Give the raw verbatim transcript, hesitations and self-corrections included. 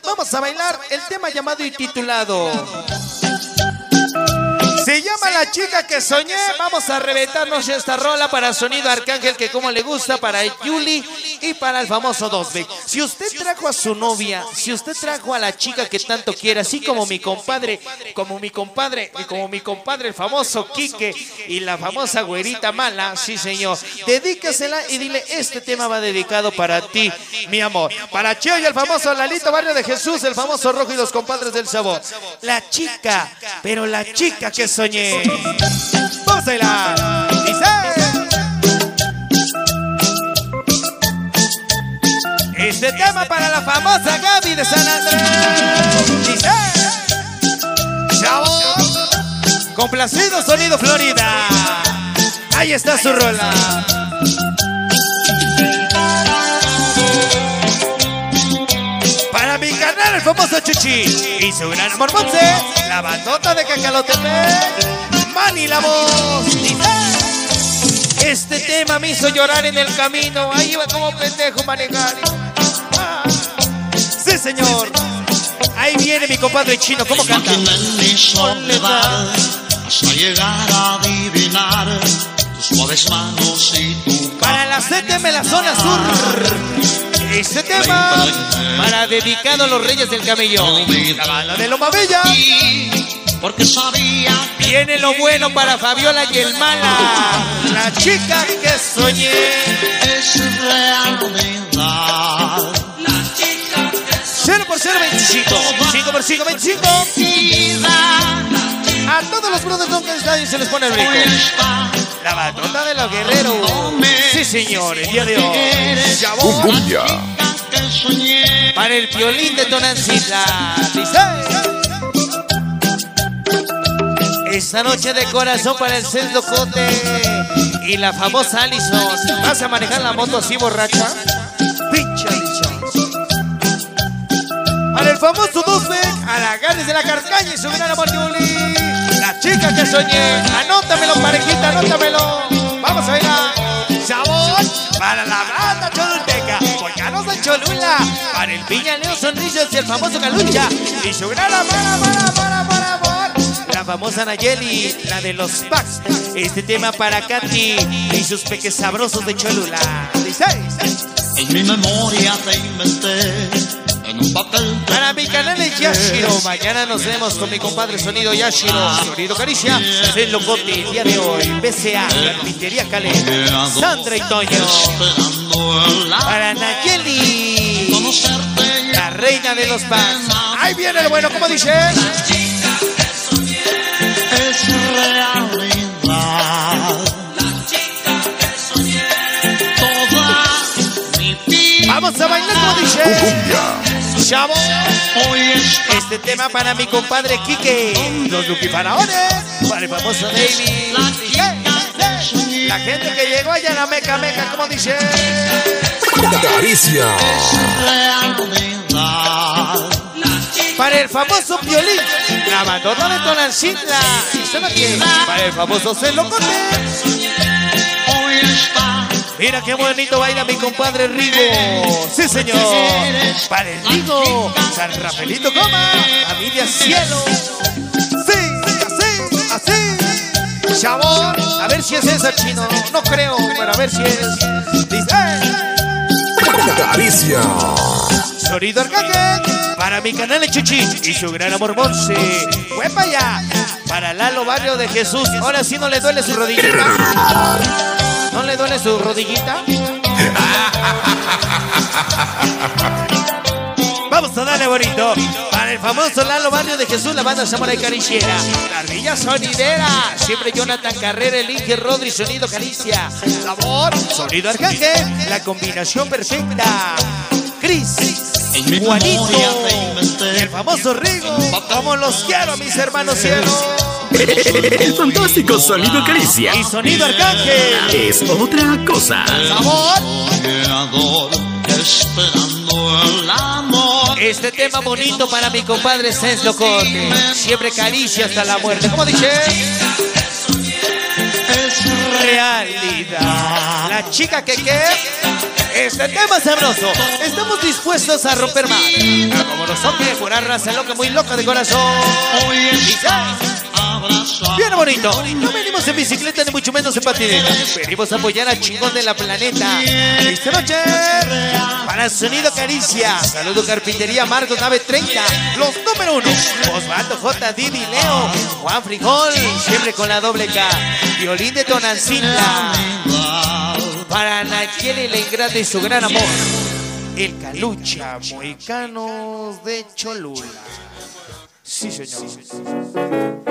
vamos a bailar el tema llamado y titulado se llama La Chica que Soñé. Vamos a reventarnos esta rola para Sonido Arcángel, que como le gusta, para Yuli y para el famoso Dosbeck. Si usted trajo a su novia, si usted trajo a la chica que tanto quiere, así como mi compadre, como mi compadre, y como mi compadre el famoso Quique y la famosa güerita mala, sí señor, dedícasela y dile, este tema va dedicado para ti, mi amor. Para Cheo y el famoso Lalito Barrio de Jesús, el famoso Rojo y los compadres del sabor. La chica, pero la chica que soñé. Vamos a bailar. Dice. Este tema para la famosa Gaby de San Andrés. Dice. Chavo. Complacido Sonido Florida. Ahí está su rola. Para mi canal el famoso Chuchi y su gran amor Monse, la bandota de Cacalotepec. Manny la voz. Dice. Este tema me hizo llorar en el camino. Ahí iba como pendejo manejar. Ah. Sí, señor. Ahí viene mi compadre chino. ¿Cómo canta? En mi soledad, hasta llegar a adivinar tus suaves manos y tu para la C T M, la zona sur. Este tema para dedicado a los Reyes del Camello. La banda de Loma Bella. porque sabía que viene lo bueno para Fabiola y el Mala. La chica que soñé es realidad. La chica que cero por cero, veinticinco. cinco por cinco, veinticinco. A todos los brothers nunca están y se les pone el brinco. La batota de los guerreros. Sí, señor, el día de hoy. Chabón. Cumbia. Para el violín de Tonancita. Dice. Esta noche de corazón para el Celdo Cote y la famosa Alison. ¿Vas a manejar la moto así borracha? Pinche Alison. Para el famoso Dosbeck, a la Ganes de la Carcaña y su gran amor Yuli. La chica que soñé. Anótamelo, parejita, anótamelo. Vamos a bailar. Sabor para la banda cholulteca. Volcanos de Cholula. Para el Piña Leo Sonrisas y el famoso Calucha. Y su gran amor, amor, amor, amor, amor. La famosa Nayeli, la de los packs. Este tema para Katy y sus peques sabrosos de Cholula. Dice. En mi memoria te inventé en un papel. Para mi canal es Yashiro. Mañana nos vemos con mi compadre Sonido Yashiro. Sonido Caricia. El locote el día de hoy. B C A, Carpintería Calé. Sandra y Toño. Para Nayeli, la reina de los packs. Ahí viene el bueno, como dice. Es realidad. La chica que soñé toda mi vida. Vamos a bailar como dice. Cumbia. Chavo. Hoy es Este tema para mi compadre Quique. Los Lucky Faraones. Para el famoso David. La gente que llegó allá en la meca meca, como dice. Caricia. realidad. Para el famoso violín, la bandota de Tonancita. Para el famoso Celocote. Hoy está Mira qué bonito baila mi compadre Rigo. Sí, señor. Para el Rigo, San Rafaelito Coma, familia Cielo. Sí, así, así. Chabón, a ver si es esa, chino. No creo, pero a ver si es. Dice. Caricia. Sonido Arcángel. Para mi canal de Chuchi y su gran amor Monse. Fue para allá. Para Lalo Barrio de Jesús. Ahora sí no le duele su rodillita. ¿No le duele su rodillita? Vamos a darle bonito. Para el famoso Lalo Barrio de Jesús, la banda Samurai Cariciera. La ardilla sonidera. Siempre Jonathan Carrera, el Inge Rodri, Sonido Caricia. Sabor, Sonido Arcángel. La combinación perfecta. Cris, Juanito y el famoso Rigo. Como los quiero, mis hermanos cielos. El fantástico Sonido Caricia Y Sonido Arcángel. es otra cosa. Sabor. creador esperando el amor. Este tema bonito para mi compadre Sens Locote. Siempre caricia hasta la muerte. ¿Cómo dice? Es Realidad. La chica que qué Este tema sabroso. Estamos dispuestos a romper más. Como los hombres, pura raza loca, muy loca de corazón. Bien bonito. No venimos en bicicleta ni mucho menos en patineta. Venimos a apoyar al chingón de la planeta. Esta noche para Sonido Caricia. Saludo Carpintería Marcos Nave treinta. Los número uno. Osvaldo J. Didi Leo. Juan Frijol. Siempre con la doble K. Violín de Tonancintla. Para Nayeli la Ingrata y su gran amor. El Calucha. Moicanos de Cholula. Sí, señor.